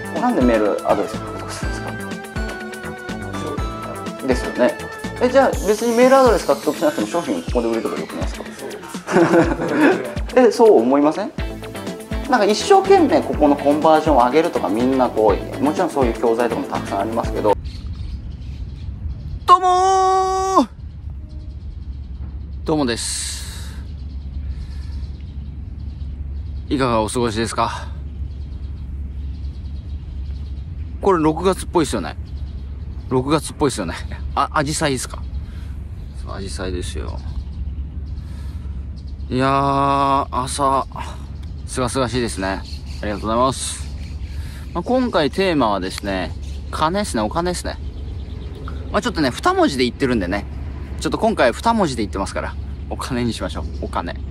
なんでメールアドレス獲得するんですか？ですよね。じゃあ別にメールアドレス獲得しなくても商品をここで売れればよくないですか？そう思いません？なんか一生懸命ここのコンバージョンを上げるとかみんなこうもちろんそういう教材とかもたくさんありますけど。どうもー、どうもです。いかがお過ごしですか？これ6月っぽいっすよね。6月っぽいっすよね。アジサイですか？アジサイですよ。いやー、朝、すがすがしいですね。ありがとうございます。今回テーマはですね、金ですね、お金ですね。ちょっとね、2文字で言ってるんでね。ちょっと今回2文字で言ってますから、お金にしましょう。お金。はい。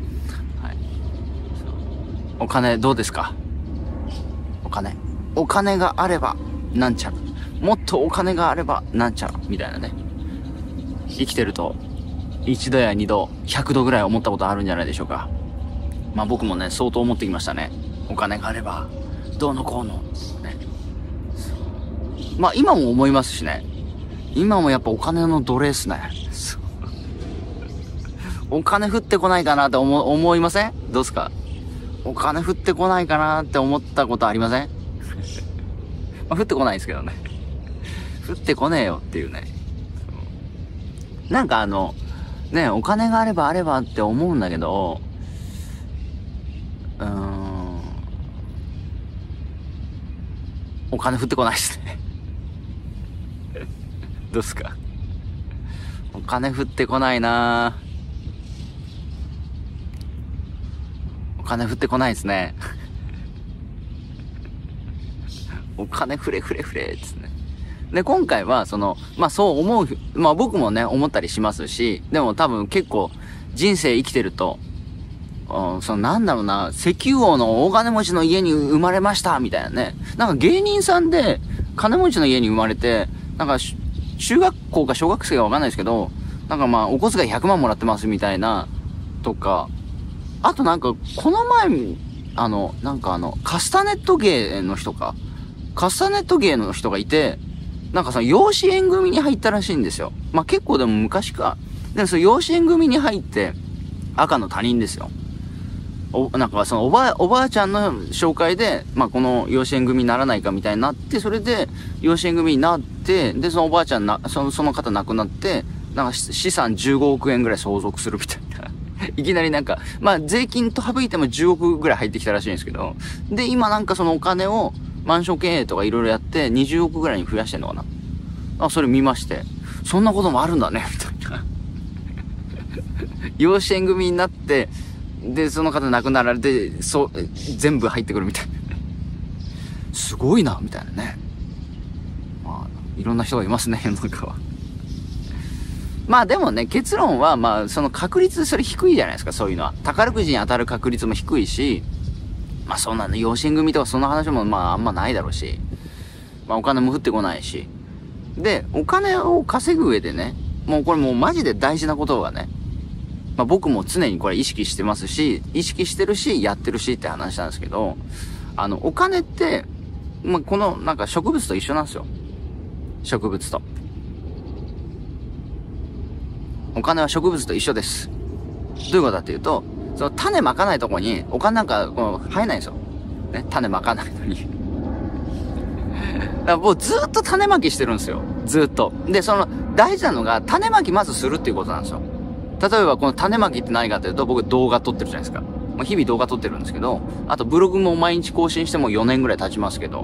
お金どうですか？お金。お金があれば、なんちゃら。もっとお金があれば、なんちゃら。みたいなね。生きてると、1度や2度、100度ぐらい思ったことあるんじゃないでしょうか。僕もね、相当思ってきましたね。お金があれば、どうのこうの。ね。今も思いますしね。今もやっぱお金の奴隷っすね。お金降ってこないかなって思いません？どうすか？お金降ってこないかなって思ったことありません？降ってこないですけどね。降ってこねえよっていうね。なんかね、お金があればあればって思うんだけど、お金降ってこないですね。どうすか？お金降ってこないなぁ。お金降ってこないですね。お金ふれふれふれですね。で、今回はそう思う、僕もね、思ったりしますし、でも多分結構人生生きてると、なんだろうな、石油王の大金持ちの家に生まれました、みたいなね。なんか芸人さんで金持ちの家に生まれて、なんか中学校か小学生かわかんないですけど、なんかお小遣い100万もらってますみたいな、とか、あとなんか、この前、カスタネット芸の人がいて、なんか養子縁組に入ったらしいんですよ。結構でも昔か。で、養子縁組に入って、赤の他人ですよ。なんかおばあちゃんの紹介で、この養子縁組にならないかみたいになって、それで、養子縁組になって、で、そのおばあちゃんその方亡くなって、なんか資産15億円ぐらい相続するみたいな。いきなりなんか、税金と省いても10億ぐらい入ってきたらしいんですけど、で、今なんかそのお金を、マンション経営とかいろいろやって、20億ぐらいに増やしてんのかな。それ見まして、そんなこともあるんだね、みたいな。養子縁組になって、で、その方亡くなられて、全部入ってくるみたいな。すごいな、みたいなね。いろんな人がいますね、世の中は。でもね、結論は、その確率、それ低いじゃないですか、そういうのは。宝くじに当たる確率も低いし、そんなね、養子縁組とかそんな話もあんまないだろうし、お金も降ってこないし。で、お金を稼ぐ上でね、これマジで大事なことがね、僕も常にこれ意識してますし、意識してるし、やってるしって話なんですけど、お金って、このなんか植物と一緒なんですよ。植物と。お金は植物と一緒です。どういうことかっていうと、その種まかないとこにお金なんか生えないんですよ。ね、種まかないのに。だからもうずっと種まきしてるんですよ。ずっと。で、大事なのが種まきまずするっていうことなんですよ。例えばこの種まきって何かというと、僕動画撮ってるじゃないですか。日々動画撮ってるんですけど、あとブログも毎日更新しても4年ぐらい経ちますけど、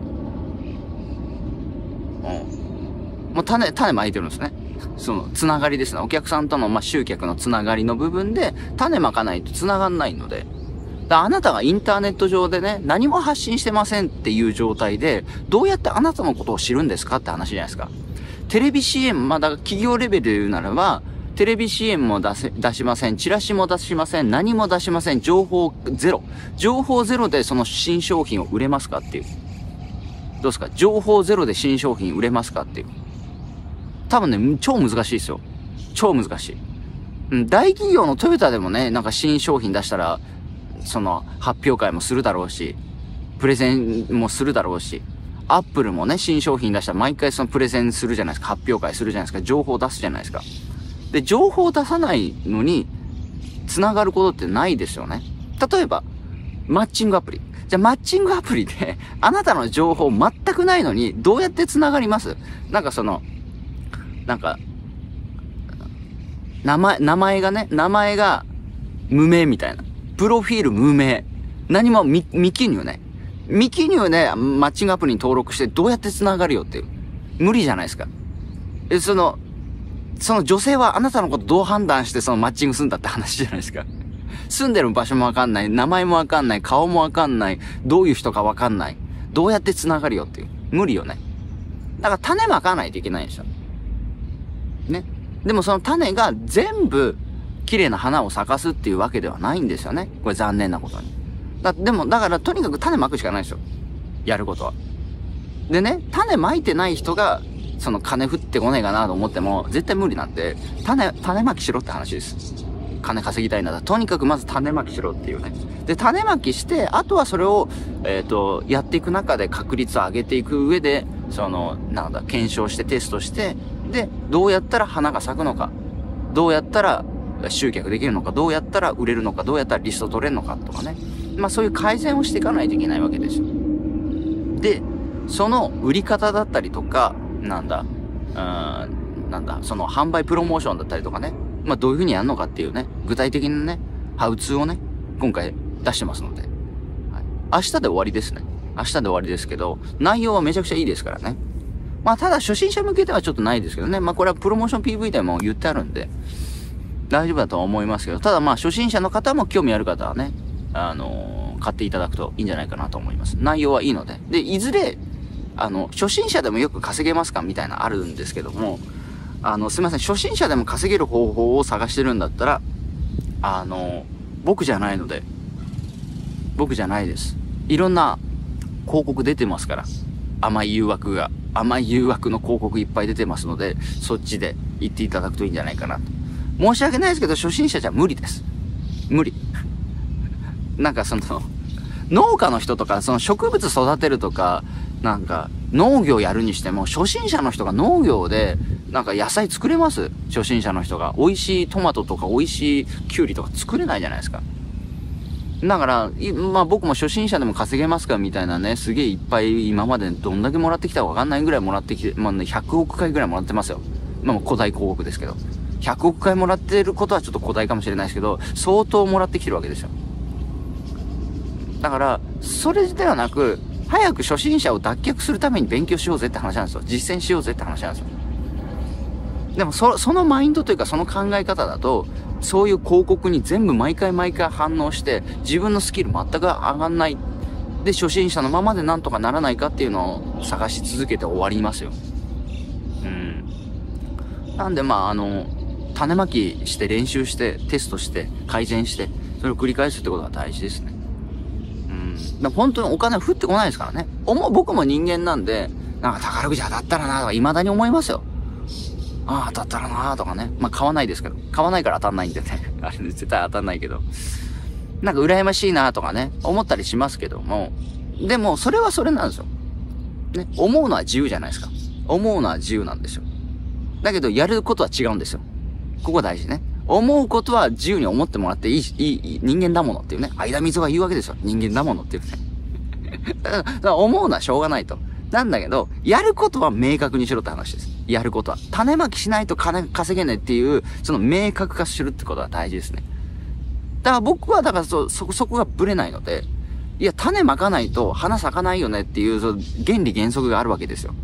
もう種まいてるんですね。つながりですね。お客さんとの、集客のつながりの部分で、種まかないとつながんないので。あなたがインターネット上でね、何も発信してませんっていう状態で、どうやってあなたのことを知るんですかって話じゃないですか。テレビ CM、だから企業レベルで言うならば、テレビ CM も出しません。チラシも出しません。何も出しません。情報ゼロ。情報ゼロでその新商品を売れますかっていう。どうですか？情報ゼロで新商品売れますかっていう。多分ね、超難しいですよ。超難しい。大企業のトヨタでもね、なんか新商品出したら、発表会もするだろうし、プレゼンもするだろうし、 アップルもね、新商品出したら毎回そのプレゼンするじゃないですか。発表会するじゃないですか。情報を出すじゃないですか。で、情報を出さないのに、繋がることってないですよね。例えば、マッチングアプリ。じゃあ、マッチングアプリで、あなたの情報全くないのに、どうやって繋がります？なんか名前が無名みたいな。プロフィール無名。何も未記入ね。未記入でマッチングアプリに登録してどうやって繋がるよっていう。無理じゃないですか。その女性はあなたのことどう判断してそのマッチングするんだって話じゃないですか。住んでる場所もわかんない、名前もわかんない、顔もわかんない、どういう人かわかんない。どうやって繋がるよっていう。無理よね。だから種まかないといけないんですよ。ね。でもその種が全部綺麗な花を咲かすっていうわけではないんですよね。これ残念なことに。だからとにかく種まくしかないですよ。やることは。でね、種まいてない人が、その金降ってこねえかなと思っても、絶対無理なんで、種まきしろって話です。金稼ぎたいなら、とにかくまず種まきしろっていうね。で、種まきして、あとはそれを、やっていく中で確率を上げていく上で、検証してテストして、で、どうやったら花が咲くのか、どうやったら集客できるのか、どうやったら売れるのか、どうやったらリスト取れるのかとかね。まあそういう改善をしていかないといけないわけですよ。で、その売り方だったりとか、その販売プロモーションだったりとかね。まあどういう風にやるのかっていうね、具体的なね、ハウツーをね、今回出してますので。はい、明日で終わりですね。明日で終わりですけど、内容はめちゃくちゃいいですからね。まあただ初心者向けではちょっとないですけどね。まあこれはプロモーション PV でも言ってあるんで、大丈夫だとは思いますけど、ただまあ初心者の方も興味ある方はね、買っていただくといいんじゃないかなと思います。内容はいいので。で、いずれ、初心者でもよく稼げますかみたいなあるんですけども、すいません、初心者でも稼げる方法を探してるんだったら、僕じゃないので、僕じゃないです。いろんな広告出てますから、甘い誘惑の広告いっぱい出てますので、そっちで行っていただくといいんじゃないかなと。申し訳ないですけど、初心者じゃ無理です。無理。農家の人とか、植物育てるとか、農業やるにしても、初心者の人が農業で、野菜作れます？初心者の人が。美味しいトマトとか美味しいキュウリとか作れないじゃないですか。だから、まあ僕も初心者でも稼げますかみたいなね、すげえいっぱい今までどんだけもらってきたかわかんないぐらいもらってきて、まあね、100億回ぐらいもらってますよ。まあ古代広告ですけど。100億回もらってることはちょっと古代かもしれないですけど、相当もらってきてるわけですよ。だから、それではなく、早く初心者を脱却するために勉強しようぜって話なんですよ。実践しようぜって話なんですよ。でもそのマインドというかその考え方だと、そういう広告に全部毎回反応して、自分のスキル全く上がんない。で、初心者のままでなんとかならないかっていうのを探し続けて終わりますよ。なんで種まきして練習してテストして改善して、それを繰り返すってことが大事ですね。本当にお金降ってこないですからね。僕も人間なんで、宝くじ当たったらなとか未だに思いますよ。ああ、当たったらなとかね。まあ買わないですけど。買わないから当たんないんでね。あれ絶対当たんないけど。羨ましいなとかね、思ったりしますけども。でも、それはそれなんですよ。ね。思うのは自由じゃないですか。思うのは自由なんですよ。だけど、やることは違うんですよ。ここ大事ね。思うことは自由に思ってもらっていい人間だものっていうね。相田みつが言うわけですよ。人間だものっていうね。だから思うのはしょうがないと。なんだけど、やることは明確にしろって話です。やることは。種まきしないと金稼げないっていう、その明確化するってことは大事ですね。だから僕は、そこがブレないので、いや、種まかないと花咲かないよねっていう、原理原則があるわけですよ。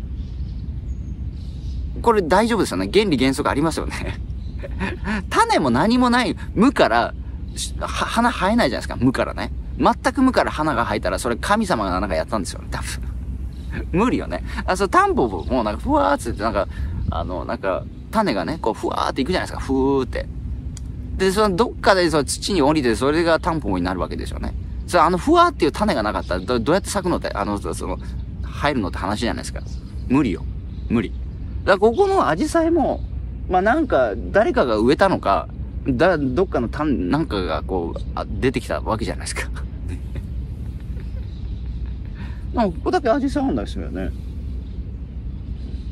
これ大丈夫ですよね。原理原則ありますよね。種も何もない無から花生えないじゃないですか。無からね。全く無から花が生えたらそれ神様がやったんですよ。多分。無理よね。タンポポもふわーって種がね、こうふわーっていくじゃないですか。ふーって。で、どっかで土に降りてそれがタンポポになるわけですよね。ふわーっていう種がなかったらどうやって咲くのって、生えるのって話じゃないですか。無理よ。無理。だからここのアジサイも、誰かが植えたのか、どっかのが出てきたわけじゃないですか。ここだけアジサイなんですよね。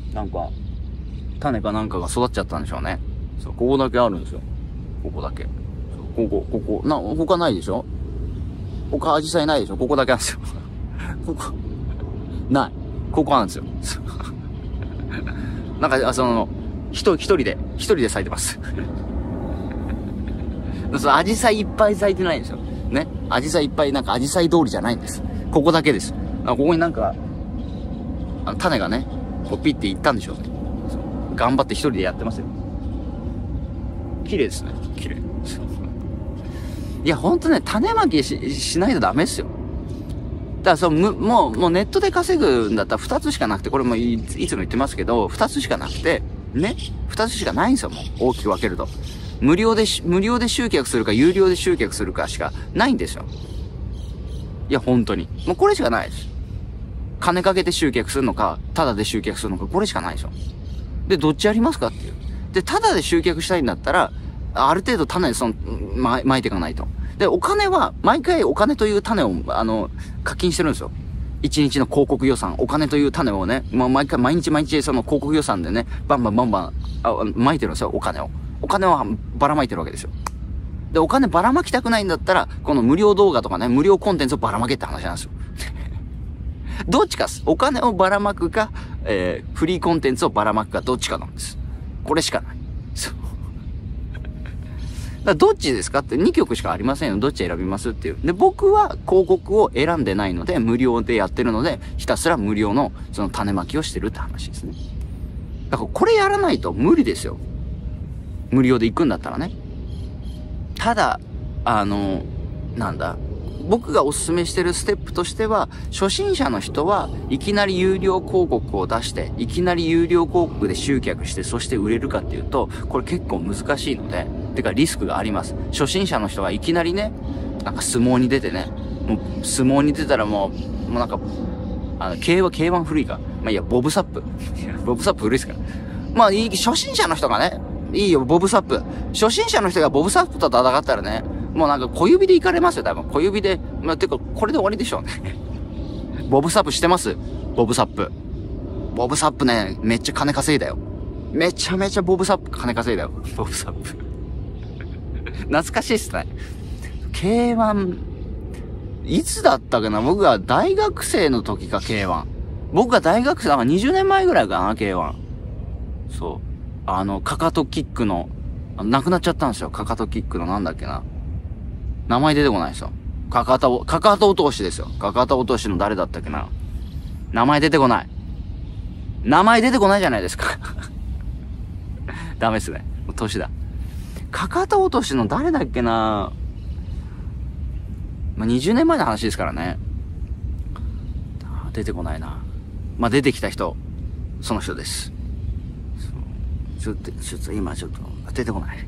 なんか、種かなんかが育っちゃったんでしょうね。そう、ここだけあるんですよ。ここだけ。ここ。他ないでしょ？他アジサイないでしょ？ここだけあるんですよ。ここ、ない。ここあるんですよ。なんか、一人で咲いてます。アジサイいっぱい咲いてないんですよ。ね。アジサイいっぱい、なんかアジサイ通りじゃないんです。ここだけです。ここになんか、種がね、こうピッていったんでしょうね。頑張って一人でやってますよ。綺麗ですね。綺麗。いや、ほんとね、種まきしないとダメですよ。だからもうネットで稼ぐんだったら2つしかなくて、これもいつも言ってますけど、2つしかなくて、ね、2つしかないんですよ、もう。大きく分けると。無料で集客するか、有料で集客するかしかないんですよ。いや、本当に。もうこれしかないです。金かけて集客するのか、タダで集客するのか、これしかないでしょ。で、どっちやりますかっていう。で、タダで集客したいんだったら、ある程度種撒いていかないと。で、お金は、毎回お金という種を、課金してるんですよ。1日の広告予算、お金という種をね、毎日その広告予算でね、バンバン、撒いてるんですよ、お金を。お金をばらまいてるわけですよ。で、お金ばらまきたくないんだったら、この無料動画とかね、無料コンテンツをばらまけって話なんですよ。どっちかっす。お金をばらまくか、フリーコンテンツをばらまくか、どっちかなんです。これしかない。そう。だからどっちですかって2曲しかありませんよ。どっち選びますっていう。で、僕は広告を選んでないので、無料でやってるので、ひたすら無料のその種まきをしてるって話ですね。だからこれやらないと無理ですよ。無料で行くんだったらね。ただ、僕がおすすめしてるステップとしては、初心者の人はいきなり有料広告を出して、いきなり有料広告で集客して、そして売れるかっていうと、これ結構難しいので、てかリスクがあります。初心者の人がいきなりね、なんか相撲に出てね、もう相撲に出たらもうなんか、K1 古いか。まあいいや、ボブサップ。ボブサップ古いですから。まあ初心者の人がね、いいよ、ボブサップ。初心者の人がボブサップと戦ったらね、もうなんか小指で行かれますよ、多分。小指で。てか、これで終わりでしょうね。ボブサップしてます？ボブサップ。ボブサップね、めっちゃ金稼いだよ。めちゃめちゃボブサップ金稼いだよ。ボブサップ。懐かしいっすね。K1、いつだったかな？僕が大学生の時か、K1。僕が大学生、なんか20年前ぐらいかな、K1。そう。かかとキックの、亡くなっちゃったんですよ。かかとキックのなんだっけな。名前出てこないですよ。かかと落としですよ。かかと落としの誰だったっけな。名前出てこない。名前出てこないじゃないですか。ダメっすね。年だ。かかと落としの誰だっけな。まあ、20年前の話ですからね。出てこないな。まあ、出てきた人、その人です。ちょっと今ちょっと出てこない。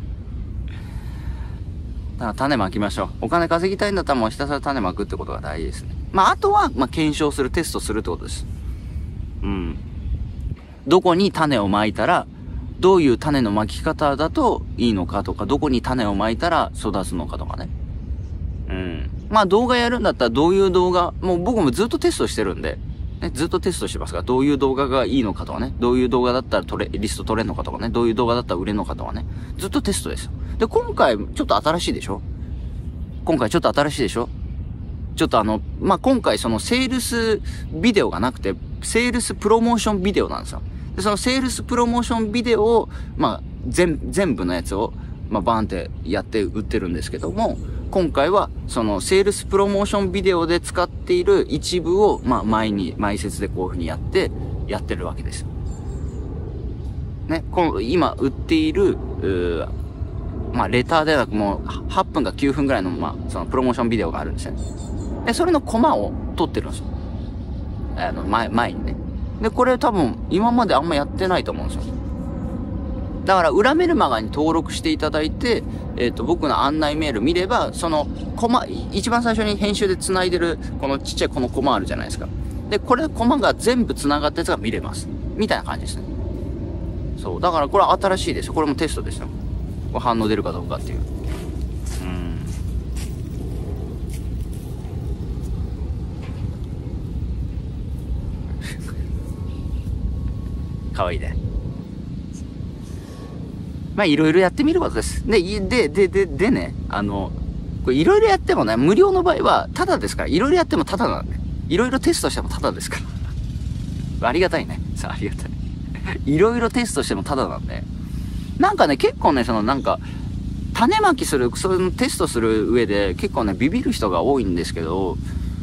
だから種まきましょう。お金稼ぎたいんだったらもうひたすら種まくってことが大事ですね。まあ、あとは、検証する、テストするってことです。うん。どこに種をまいたら、どういう種のまき方だといいのかとか、どこに種をまいたら育つのかとかね。うん。まあ、動画やるんだったらどういう動画、もう僕もずっとテストしてるんで、ね、ずっとテストしてますから、どういう動画がいいのかとかね、どういう動画だったらリスト取れんのかとかね、どういう動画だったら売れんのかとかね、ずっとテストですよ。で、今回ちょっと新しいでしょ？今回ちょっと新しいでしょ？ちょっと今回そのセールスビデオがなくて、セールスプロモーションビデオなんですよ。で、そのセールスプロモーションビデオを、全部のやつを、バーンってやって売ってるんですけども、今回は、その、セールスプロモーションビデオで使っている一部を、前説でこういう風にやってるわけですよ。ね、今売っている、レターではもう、8分か9分ぐらいの、その、プロモーションビデオがあるんですよね。で、それのコマを撮ってるんですよ。前にね。で、これ多分、今まであんまやってないと思うんですよ。だから、裏メルマガに登録していただいて、僕の案内メール見れば、その、一番最初に編集で繋いでる、このちっちゃいこのコマあるじゃないですか。で、これ、コマが全部繋がったやつが見れます。みたいな感じですね。そう。だから、これは新しいですよ。これもテストですよ。これ反応出るかどうかっていう。 可愛いね。まあ、いろいろやってみることです。でね、これいろいろやってもね、無料の場合は、タダですから、いろいろやってもタダなんで。いろいろテストしてもタダですから。ありがたいね。さあ、ありがたい。いろいろテストしてもタダなんで。なんかね、結構ね、種まきする、そういうテストする上で、結構ね、ビビる人が多いんですけど、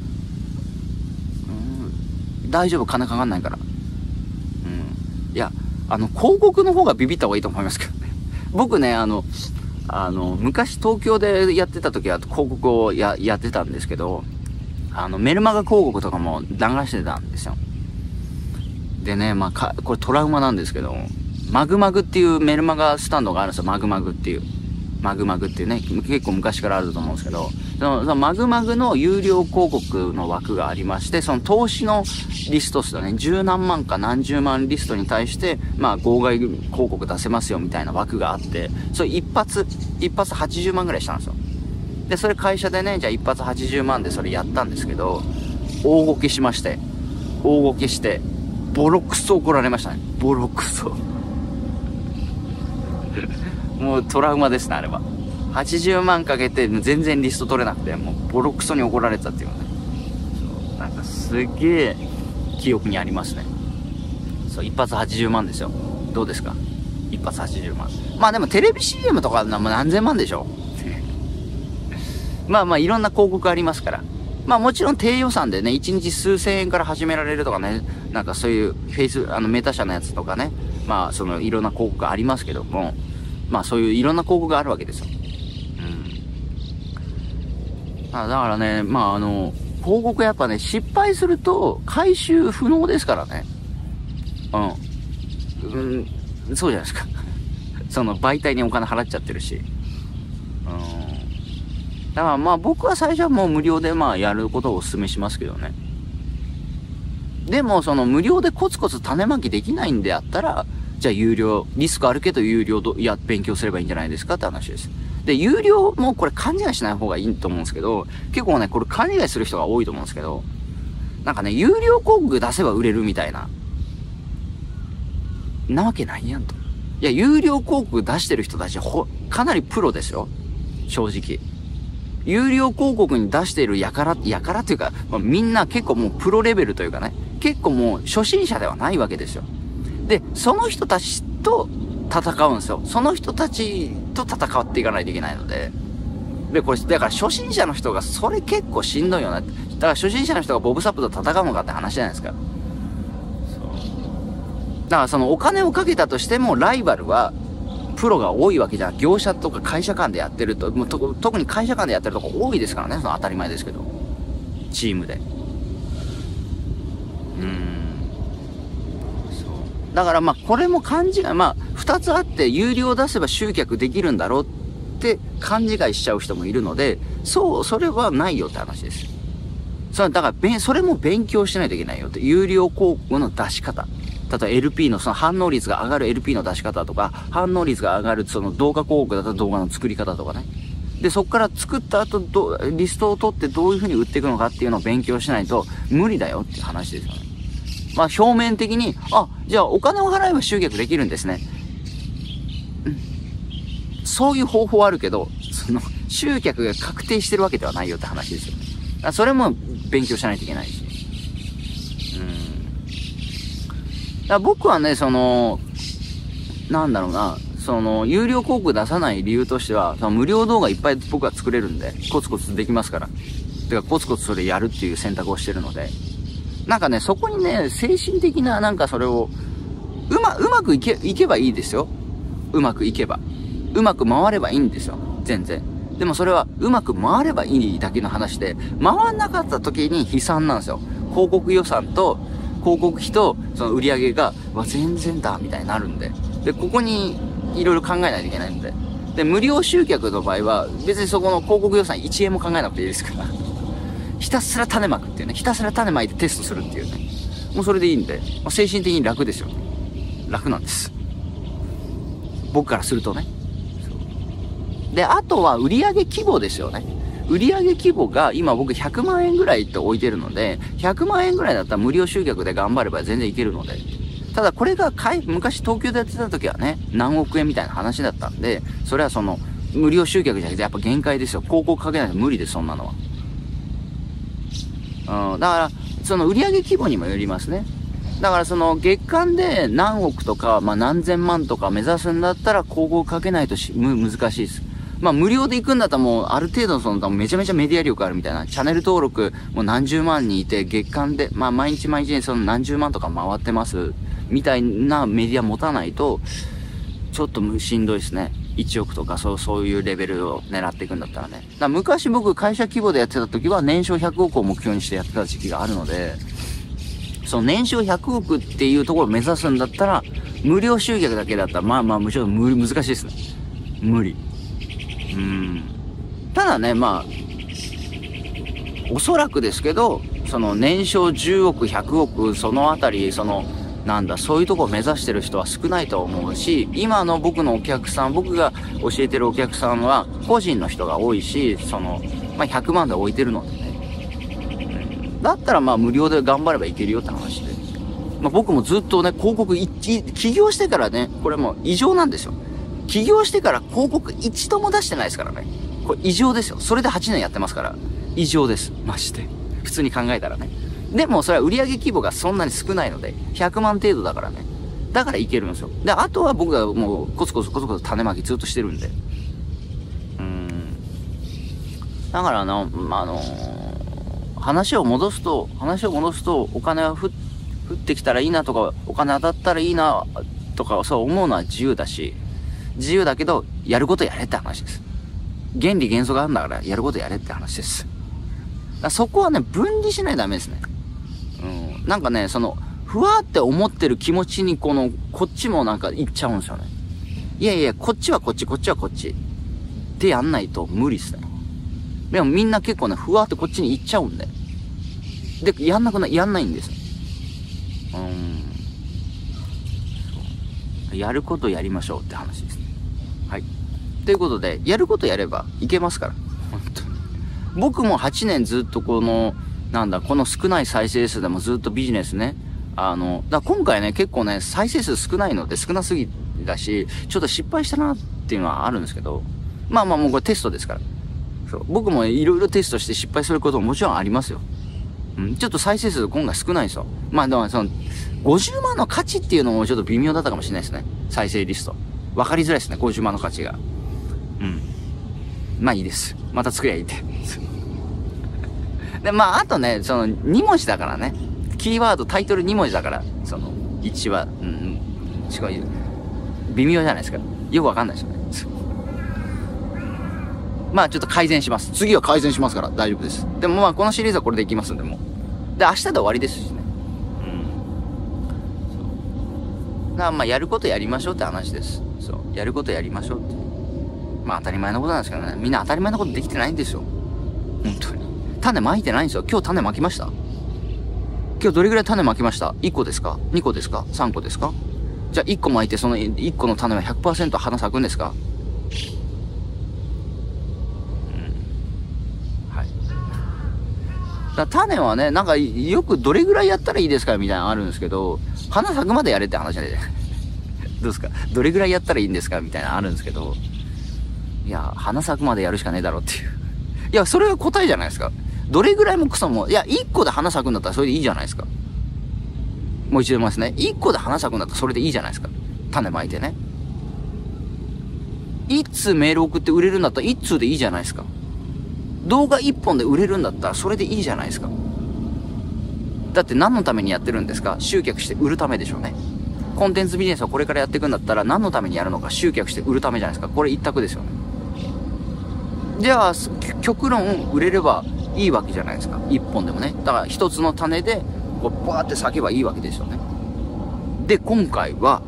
大丈夫、金かかんないから。いや、広告の方がビビった方がいいと思いますけどね。僕ね、昔東京でやってた時は広告をやってたんですけど、メルマガ広告とかも流してたんですよ。でね、まあ、これトラウマなんですけど、マグマグっていうメルマガスタンドがあるんですよ。マグマグっていうね、結構昔からあると思うんですけど、そのマグマグの有料広告の枠がありまして、その投資のリスト数だね、十何万か何十万リストに対して、まあ、号外広告出せますよみたいな枠があって、それ一発80万ぐらいしたんですよ。で、それ会社でね、じゃあ一発80万でそれやったんですけど、大ごけして、ボロクソ怒られましたね。ボロクソ。もうトラウマですね、あれは。80万かけて全然リスト取れなくて、もうボロクソに怒られてたっていうね。そう、なんかすげえ記憶にありますね。そう、一発80万ですよ。どうですか？一発80万。まあでもテレビ CM とか何千万でしょ。まあいろんな広告ありますから。まあもちろん低予算でね、1日数千円から始められるとかね、なんかそういうメタ社のやつとかね、まあいろんな広告ありますけども、まあそういういろんな広告があるわけですよ。だからね、まあ広告やっぱね、失敗すると回収不能ですからね。そうじゃないですか。その媒体にお金払っちゃってるし。だからまあ僕は最初はもう無料でまあやることをお勧めしますけどね。でもその無料でコツコツ種まきできないんであったら、じゃあ有料、リスクあるけど有料勉強すればいいんじゃないですかって話です。で、有料もこれ勘違いしない方がいいと思うんですけど、結構ね、これ勘違いする人が多いと思うんですけど、なんかね、有料広告出せば売れるみたいな。なわけないやんと。いや、有料広告出してる人たちかなりプロですよ。正直。有料広告に出しているやからっていうか、まあ、みんな結構もうプロレベルというかね、結構もう初心者ではないわけですよ。で、その人たちと戦うんですよ。その人たちと戦っていかないといけないので。で、これ、だから初心者の人がそれ結構しんどいよなって。だから初心者の人がボブサップと戦うのかって話じゃないですか。そう。だからそのお金をかけたとしてもライバルはプロが多いわけじゃん。業者とか会社間でやってると、もう特に会社間でやってるとこ多いですからね。その当たり前ですけど。チームで。だからまあこれも勘違い、まあ二つあって有料出せば集客できるんだろうって勘違いしちゃう人もいるので、それはないよって話です。だからそれも勉強しないといけないよって。有料広告の出し方。例えば LP のその反応率が上がる LP の出し方とか、反応率が上がるその動画広告だったら動画の作り方とかね。で、そこから作った後リストを取ってどういう風に売っていくのかっていうのを勉強しないと無理だよっていう話ですよね。まあ表面的に、じゃあお金を払えば集客できるんですね。そういう方法はあるけど、その集客が確定してるわけではないよって話ですよね。それも勉強しないといけないし。だから僕はね、なんだろうな、有料広告出さない理由としては、無料動画いっぱい僕は作れるんで、コツコツできますから。てか、コツコツそれやるっていう選択をしてるので。なんかね、そこにね、精神的な、なんかそれを、うまくいけばいいですよ。うまくいけば。うまく回ればいいんですよ。全然。でもそれは、うまく回ればいいだけの話で、回んなかった時に悲惨なんですよ。広告予算と、広告費と、その売り上げが、全然だ、みたいになるんで。で、ここに、いろいろ考えないといけないんで。で、無料集客の場合は、別にそこの広告予算1円も考えなくていいですから。ひたすら種まくっていうね。ひたすら種まいてテストするっていうね。もうそれでいいんで、精神的に楽ですよ。楽なんです。僕からするとね。で、あとは売上規模ですよね。売上規模が今僕100万円ぐらいって置いてるので、100万円ぐらいだったら無料集客で頑張れば全然いけるので。 ただこれが昔東京でやってた時はね、何億円みたいな話だったんで、それはその、無料集客じゃなくてやっぱ限界ですよ。広告かけないと無理です、そんなのは。だから、その売上規模にもよりますね。だからその月間で何億とか、まあ何千万とか目指すんだったら広告かけないと難しいです。まあ無料で行くんだったらもうある程度そのめちゃめちゃメディア力あるみたいな。チャンネル登録もう何十万人いて月間で、まあ毎日毎日にその何十万とか回ってます。みたいなメディア持たないと、ちょっとしんどいですね。1億とかそういうレベルを狙っていくんだったらね。だから昔僕会社規模でやってた時は年商100億を目標にしてやってた時期があるので、その年商100億っていうところを目指すんだったら、無料集客だけだったら、まあまあ、むしろ難しいですね。無理。ただね、まあ、おそらくですけど、その年商10億、100億、そのあたり、そういうとこを目指してる人は少ないと思うし、今の僕のお客さん、僕が教えてるお客さんは、個人の人が多いし、まあ、100万で置いてるのでね。だったらまあ無料で頑張ればいけるよって話で。まあ僕もずっとね、広告起業してからね、これもう異常なんですよ。起業してから広告一度も出してないですからね。これ異常ですよ。それで8年やってますから。異常です。まして。普通に考えたらね。でもそれは売上規模がそんなに少ないので、100万程度だからね。だからいけるんですよ。で、あとは僕がもうコツコツ種まきずっとしてるんで。だから話を戻すと、お金が降ってきたらいいなとか、お金当たったらいいなとか、そう思うのは自由だし、自由だけど、やることやれって話です。原理原則があるんだから、やることやれって話です。そこはね、分離しないとダメですね。なんかね、ふわーって思ってる気持ちに、こっちもなんか行っちゃうんですよね。いやいや、こっちはこっち、こっちはこっち。ってやんないと無理っすね。でもみんな結構ね、ふわーってこっちに行っちゃうんで。で、やんないんですよ。やることやりましょうって話ですね。はい。ということで、やることやればいけますから。本当に。僕も8年ずっとこの少ない再生数でもずっとビジネスね。今回ね、結構ね、再生数少ないので少なすぎだし、ちょっと失敗したなっていうのはあるんですけど、まあまあもうこれテストですから。そう。僕もいろいろテストして失敗することももちろんありますよ。ちょっと再生数今回少ないんですよ。まあでも50万の価値っていうのもちょっと微妙だったかもしれないですね。再生リスト。わかりづらいですね、50万の価値が。まあいいです。また作りゃいいって。で、まああとね、2文字だからね。キーワード、タイトル2文字だから、1は、すごい、微妙じゃないですか。よくわかんないですよね。まあちょっと改善します。次は改善しますから大丈夫です。でもまあこのシリーズはこれでいきますんで、もう。で、明日で終わりですしね。だからまあやることやりましょうって話です。そう。やることやりましょうって。まあ当たり前のことなんですけどね。みんな当たり前のことできてないんですよ。本当に。種まいてないんですよ。今日種まきました？今日どれぐらい種まきました？ 1 個ですか？ 2 個ですか？ 3 個ですか？じゃあ1個まいてその1個の種は 100% 花咲くんですか？種はね、なんかよくどれぐらいやったらいいですかみたいなのあるんですけど、花咲くまでやれって話で、どうですか？どれぐらいやったらいいんですかみたいなのあるんですけど、いや、花咲くまでやるしかねえだろっていう。いや、それが答えじゃないですか。どれぐらいもクソも、いや、1個で花咲くんだったらそれでいいじゃないですか。もう一度言いますね。1個で花咲くんだったらそれでいいじゃないですか。種まいてね。1通メール送って売れるんだったら1通でいいじゃないですか。動画1本で売れるんだったらそれでいいじゃないですか。だって何のためにやってるんですか？集客して売るためでしょうね。コンテンツビジネスをこれからやっていくんだったら何のためにやるのか？集客して売るためじゃないですか。これ一択ですよね。じゃあ、極論売れればいいわけじゃないですか。1本でもね。だから一つの種でこうバーって咲けばいいわけですよね。で、今回は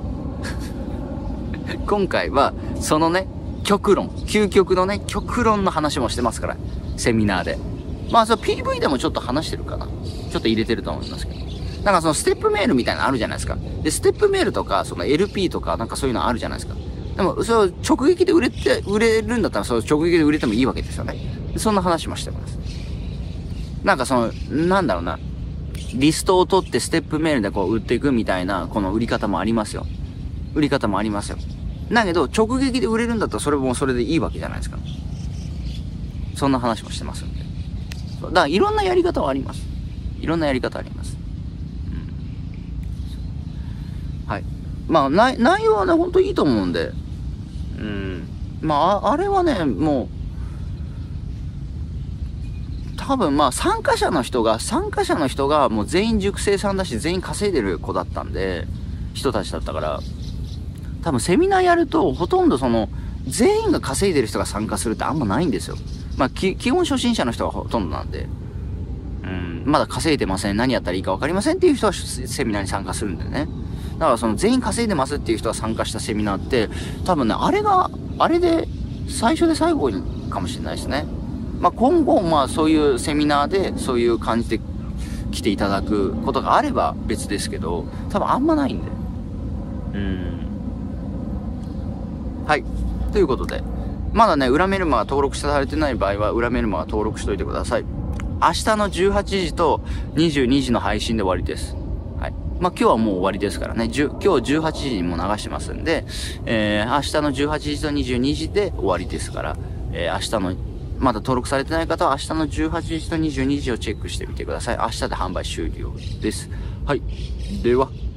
そのね、極論、究極のね、極論の話もしてますから、セミナーで。まあ、PV でもちょっと話してるかな。ちょっと入れてると思いますけど。なんかステップメールみたいなのあるじゃないですか。で、ステップメールとか、LP とか、なんかそういうのあるじゃないですか。でも、直撃で売れるんだったら、直撃で売れてもいいわけですよね。そんな話もしてます。なんかなんだろうな。 リストを取ってステップメールでこう売っていくみたいな、この売り方もありますよ。売り方もありますよ。だけど、直撃で売れるんだったらそれもそれでいいわけじゃないですか。そんな話もしてますんで。だからいろんなやり方はあります。いろんなやり方あります。はい。まあ、内容はね、ほんといいと思うんで。まあ、あれはね、もう、多分まあ参加者の人がもう全員塾生さんだし全員稼いでる子だったんで、人たちだったから、多分セミナーやるとほとんどその、全員が稼いでる人が参加するってあんまないんですよ。まあ基本初心者の人がほとんどなんで、まだ稼いでません、何やったらいいか分かりませんっていう人はセミナーに参加するんでね。だからその全員稼いでますっていう人が参加したセミナーって、多分ね、あれで最初で最後かもしれないですね。まあ、今後、まあそういうセミナーでそういう感じで来ていただくことがあれば別ですけど、多分あんまないんで。はい。ということで、まだね、裏メルマが登録されてない場合は、裏メルマが登録しといてください。明日の18時と22時の配信で終わりです。はい。まあ、今日はもう終わりですからね。今日18時にも流してますんで、明日の18時と22時で終わりですから、明日のまだ登録されてない方は明日の18時と22時をチェックしてみてください。明日で販売終了です。はい。では。